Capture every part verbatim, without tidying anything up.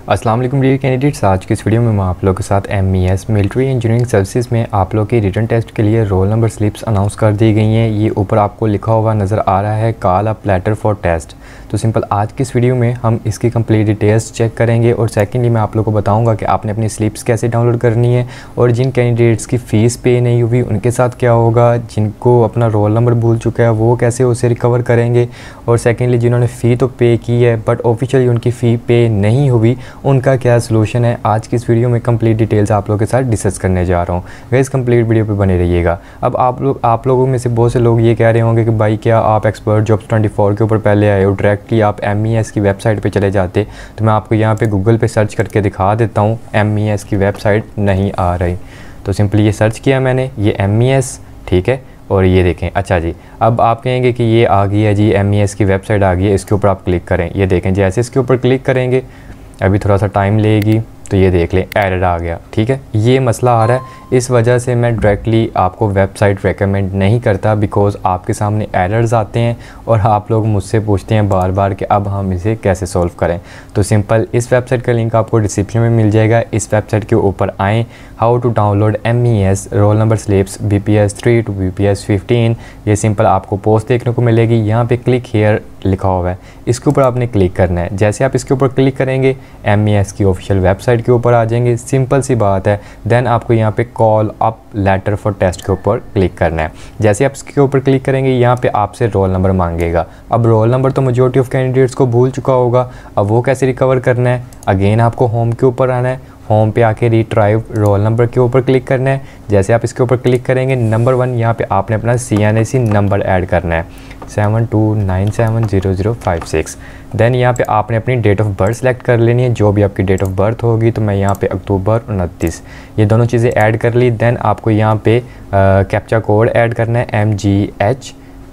अस्सलाम वालेकुम dear candidates, आज की इस वीडियो में मैं आप लोगों के साथ M E S military engineering services में आप लोग के रिटन टेस्ट के लिए रोल नंबर स्लिप्स अनाउंस कर दी गई हैं। ये ऊपर आपको लिखा हुआ नज़र आ रहा है call up letter for test. तो सिंपल आज की इस वीडियो में हम इसकी कंप्लीट डिटेल्स चेक करेंगे और सेकेंडली मैं आप लोगों को बताऊँगा कि आपने अपनी स्लिप्स कैसे डाउनलोड करनी है और जिन कैंडिडेट्स की फ़ीस पे नहीं हुई उनके साथ क्या होगा, जिनको अपना रोल नंबर भूल चुका है वो कैसे उसे रिकवर करेंगे, और सेकेंडली जिन्होंने फ़ी तो पे की है बट ऑफिशियली उनकी फ़ी पे नहीं हुई उनका क्या सोल्यूशन है। आज की इस वीडियो में कंप्लीट डिटेल्स आप लोगों के साथ डिस्कस करने जा रहा हूँ। गाइस कंप्लीट वीडियो पे बने रहिएगा। अब आप लोग आप लोगों में से बहुत से लोग ये कह रहे होंगे कि भाई क्या आप एक्सपर्ट जॉब्स ट्वेंटी फोर के ऊपर पहले आए हो, डायरेक्टली आप एम ई एस की वेबसाइट पे चले जाते। तो मैं आपको यहाँ पे गूगल पे सर्च करके दिखा देता हूँ, एम ई एस की वेबसाइट नहीं आ रही। तो सिंपली ये सर्च किया मैंने, ये एम ई एस, ठीक है, और ये देखें। अच्छा जी, अब आप कहेंगे कि ये आ गई है जी, एम ई एस की वेबसाइट आ गई है, इसके ऊपर आप क्लिक करें। ये देखें जैसे इसके ऊपर क्लिक करेंगे, अभी थोड़ा सा टाइम लेगी, तो ये देख लें एरर आ गया। ठीक है, ये मसला आ रहा है, इस वजह से मैं डायरेक्टली आपको वेबसाइट रेकमेंड नहीं करता, बिकॉज़ आपके सामने एरर्स आते हैं और आप लोग मुझसे पूछते हैं बार बार कि अब हम इसे कैसे सॉल्व करें। तो सिंपल इस वेबसाइट का लिंक आपको डिस्क्रिप्शन में मिल जाएगा। इस वेबसाइट के ऊपर आएँ, how to download M E S roll number slips B P S three to B P S fifteen, ये सिंपल आपको पोस्ट देखने को मिलेगी। यहाँ पे क्लिक हेयर लिखा हुआ है, इसके ऊपर आपने क्लिक करना है। जैसे आप इसके ऊपर क्लिक करेंगे एम ई एस की ऑफिशियल वेबसाइट के ऊपर आ जाएंगे, सिंपल सी बात है। देन आपको यहाँ पे call up letter for test के ऊपर क्लिक करना है। जैसे आप इसके ऊपर क्लिक करेंगे यहाँ पे आपसे रोल नंबर मांगेगा। अब रोल नंबर तो मेजॉरिटी ऑफ कैंडिडेट्स को भूल चुका होगा, अब वो कैसे रिकवर करना है। अगेन आपको होम के ऊपर आना है, होम पे आके रिट्राइव रोल नंबर के ऊपर क्लिक करना है। जैसे आप इसके ऊपर क्लिक करेंगे, नंबर वन यहाँ पे आपने अपना C N A C number add करना है, seven two nine seven zero zero five six. Then यहाँ पे आपने अपनी डेट ऑफ बर्थ सेलेक्ट कर लेनी है, जो भी आपकी डेट ऑफ बर्थ होगी। तो मैं यहाँ पे अक्टूबर उनतीस, ये दोनों चीज़ें ऐड कर ली। देन आपको यहाँ पे कैप्चा कोड ऐड करना है, एम जी एच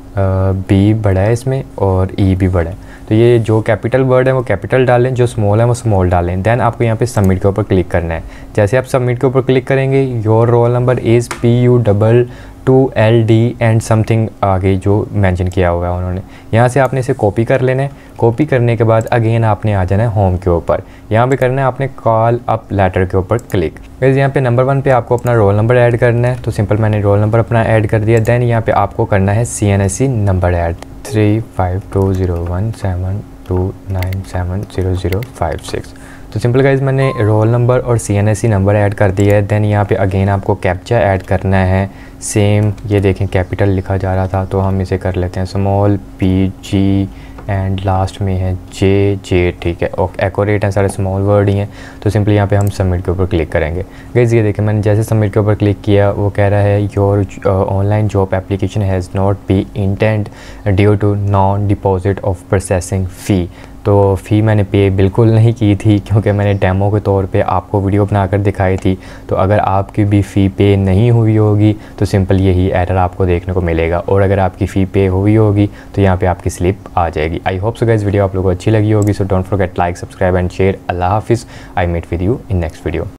बी बड़ा है इसमें और ई भी बड़ा है। तो ये जो कैपिटल वर्ड है वो कैपिटल डालें, जो स्मॉल है वो स्मॉल डालें। देन आपको यहाँ पे सबमिट के ऊपर क्लिक करना है। जैसे आप सबमिट के ऊपर क्लिक करेंगे, your roll number is P U double two L D and something आगे जो मेंशन किया हुआ है उन्होंने, यहाँ से आपने इसे कॉपी कर लेना है। कॉपी करने के बाद अगेन आपने आ जाना है होम के ऊपर, यहाँ पे करना है आपने कॉल अप लेटर के ऊपर क्लिक। वैसे यहाँ पे नंबर वन पे आपको अपना रोल नंबर ऐड करना है, तो सिंपल मैंने रोल नंबर अपना ऐड कर दिया। देन यहाँ पे आपको करना है C N S C number add, three five two zero one seven two nine seven zero zero five six. तो सिंपल गाइज मैंने रोल नंबर और C N S C number add कर दिया है। देन यहाँ पे अगेन आपको captcha add करना है, सेम ये देखें कैपिटल लिखा जा रहा था तो हम इसे कर लेते हैं small P G and last में है जे जे, ठीक है, और एक्यूरेट हैं सारे स्मॉल वर्ड ही हैं। तो सिंपली यहाँ पे हम सबमिट के ऊपर क्लिक करेंगे। गाइस ये देखें मैंने जैसे सबमिट के ऊपर क्लिक किया, वो कह रहा है your online job application has not be intend due to non deposit of processing fee. तो फ़ी मैंने पे बिल्कुल नहीं की थी, क्योंकि मैंने डेमो के तौर पे आपको वीडियो बनाकर दिखाई थी। तो अगर आपकी भी फ़ी पे नहीं हुई होगी तो सिंपल यही एरर आपको देखने को मिलेगा, और अगर आपकी फ़ी पे हुई होगी तो यहाँ पे आपकी स्लिप आ जाएगी। I hope so guys video आप लोगों को अच्छी लगी होगी। So don't forget like, subscribe and share. अल्लाह हाफिज़। I meet with you in next video.